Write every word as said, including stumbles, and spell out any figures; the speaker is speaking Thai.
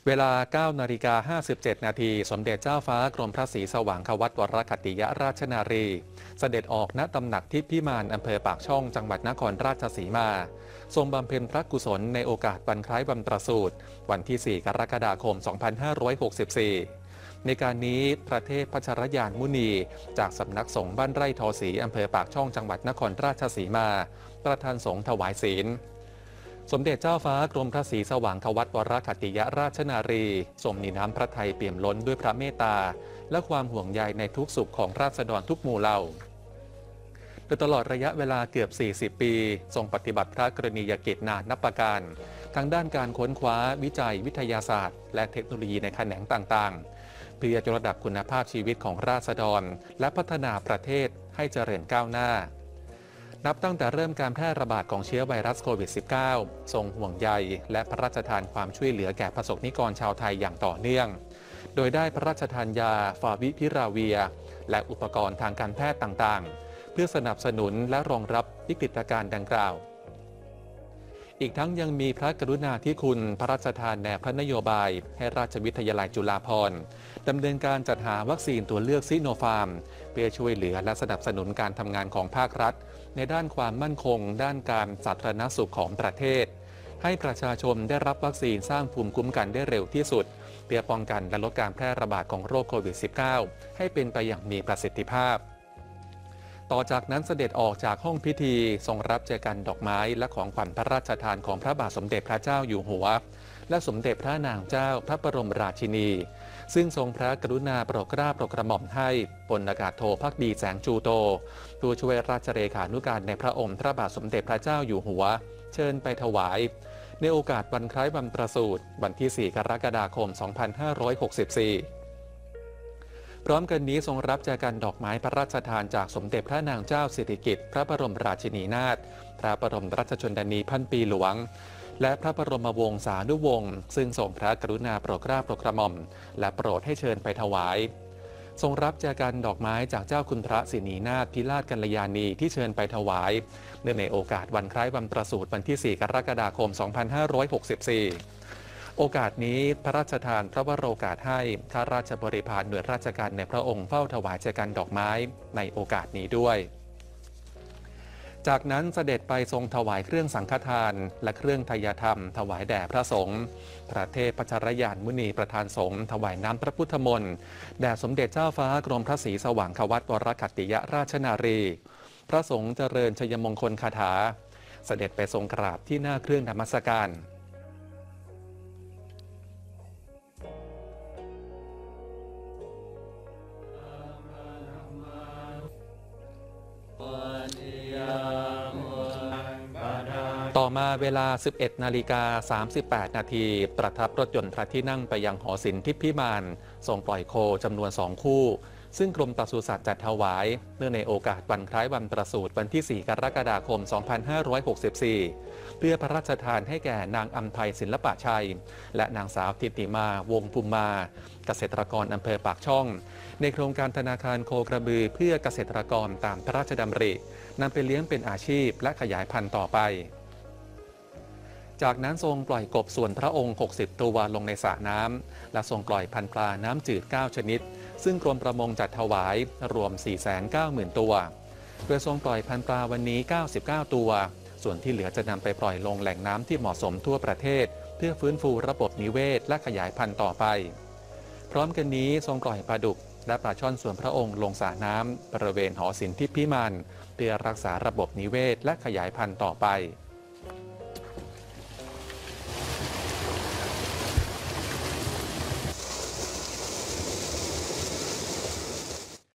เวลา เก้านาฬิกาห้าสิบเจ็ด นาทีสมเด็จเจ้าฟ้ากรมพระศรีสว่างควัตรวรคัตติยราชนารีเสด็จออกณตำหนักทิพย์พิมานอำเภอปากช่องจังหวัดนครราชสีมาทรงบำเพ็ญพระกุศลในโอกาสวันคล้ายวันประสูติวันที่ สี่ กรกฎาคม สองพันห้าร้อยหกสิบสี่ ในการนี้พระเทพพัชรยานมุนีจากสำนักสงฆ์บ้านไร่ทอศรีอำเภอปากช่องจังหวัดนครราชสีมาประธานสงฆ์ถวายศีลสมเด็จเจ้าฟ้ากรมพระศรีสว่างควัตรวรคัตติยราชนารีทรงมีน้ำพระทัยเปี่ยมล้นด้วยพระเมตตาและความห่วงใยในทุกสุขของราษฎรทุกหมู่เหล่าโดยตลอดระยะเวลาเกือบ สี่สิบ ปีทรงปฏิบัติพระกรณียกิจนานับประการทั้งด้านการค้นคว้าวิจัยวิทยาศาสตร์และเทคโนโลยีในแขนงต่างๆเพื่อยกระดับคุณภาพชีวิตของราษฎรและพัฒนาประเทศให้เจริญก้าวหน้านับตั้งแต่เริ่มการแพร่ระบาดของเชื้อไวรัสโควิด สิบเก้า ทรงห่วงใยและพระราชทานความช่วยเหลือแก่ประสบนิกรชาวไทยอย่างต่อเนื่องโดยได้พระราชทานยาฟาวิพิราเวียและอุปกรณ์ทางการแพทย์ต่างๆเพื่อสนับสนุนและรองรับวิกฤตการณ์ดังกล่าวอีกทั้งยังมีพระกรุณาธิคุณพระราชทานแนวพระนโยบายให้ราชวิทยาลัยจุฬาภรณ์ดำเนินการจัดหาวัคซีนตัวเลือกซิโนฟาร์มเพื่อช่วยเหลือและสนับสนุนการทำงานของภาครัฐในด้านความมั่นคงด้านการสาธารณสุขของประเทศให้ประชาชนได้รับวัคซีนสร้างภูมิคุ้มกันได้เร็วที่สุดเพื่อป้องกันและลดการแพร่ระบาดของโรคโควิด สิบเก้า ให้เป็นไปอย่างมีประสิทธิภาพต่อจากนั้นเสด็จออกจากห้องพิธีทรงรับแจกันดอกไม้และของขวัญพระราชทานของพระบาทสมเด็จพระเจ้าอยู่หัวและสมเด็จพระนางเจ้าพระบรมราชินีซึ่งทรงพระกรุณาโปรดเกล้าโปรดกระหม่อมให้พลอากาศโทภักดีแสงจูโตผู้ช่วยราชเลขานุการในพระองค์พระบาทสมเด็จพระเจ้าอยู่หัวเชิญไปถวายในโอกาสวันคล้ายวันประสูติวันที่ สี่ กรกฎาคม สองพันห้าร้อยหกสิบสี่พร้อมกันนี้ทรงรับแจกันดอกไม้พระราชทานจากสมเด็จพระนางเจ้าสิริกิติ์พระบรมราชินีนาถพระบรมราชชนนีพันปีหลวงและพระบรมวงศานุวงศ์ซึ่งทรงพระกรุณาโปรดเกล้าโปรดกระหม่อมและโปรดให้เชิญไปถวายทรงรับแจกันดอกไม้จากเจ้าคุณพระสินีนาถพิราชกัลยาณีที่เชิญไปถวายเนื่องในโอกาสวันคล้ายวันประสูติวันที่ สี่ กรกฎาคม สองพันห้าร้อยหกสิบสี่โอกาสนี้พระราชทานพระวโรกาสให้ข้าราชบริพารหน่วยราชการในพระองค์เฝ้าถวายแจกันดอกไม้ในโอกาสนี้ด้วยจากนั้นเสด็จไปทรงถวายเครื่องสังฆทานและเครื่องทายธรรมถวายแด่พระสงฆ์พระเทพพัชรยานมุนีประธานสงฆ์ถวายน้ำพระพุทธมนต์แด่สมเด็จเจ้าฟ้ากรมพระศรีสว่างควัตรวรคัตติยราชนารีพระสงฆ์เจริญชัยมงคลคาถาเสด็จไปทรงกราบที่หน้าเครื่องนมัสการต่อมาเวลา สิบเอ็ดนาฬิกาสามสิบแปด นาทีประทับรถยนต์พระที่นั่งไปยังหอศิลป์ทิพย์พิมานทรงปล่อยโคจำนวนสองคู่ซึ่งกรมปศุสัตว์จัดถวายเนื่องในโอกาสวันคล้ายวันประสูติวันที่ สี่ กรกฎาคม สองพันห้าร้อยหกสิบสี่ เพื่อพระราชทานให้แก่นางอำไพศิลปะชัยและนางสาวทิติมาวงภูมิมาเกษตรกรอำเภอปากช่องในโครงการธนาคารโคกระบือเพื่อเกษตรกรตามพระราชดำรินำไปเลี้ยงเป็นอาชีพและขยายพันธุ์ต่อไปจากนั้นทรงปล่อยกบส่วนพระองค์หกสิบตัวลงในสระน้ำและทรงปล่อยพันธุ์ปลาน้ำจืดเก้าชนิดซึ่งกรมประมงจัดถวายรวม สี่แสนเก้าหมื่น ตัวโดยทรงปล่อยพันธุ์ปลาวันนี้เก้าสิบเก้าตัวส่วนที่เหลือจะนำไปปล่อยลงแหล่งน้ำที่เหมาะสมทั่วประเทศเพื่อฟื้นฟูระบบนิเวศและขยายพันธุ์ต่อไปพร้อมกันนี้ทรงปล่อยปลาดุกและปลาช่อนส่วนพระองค์ลงสระน้ำบริเวณหอศิลป์ทิพย์พิมานเพื่อรักษาระบบนิเวศและขยายพันธุ์ต่อไป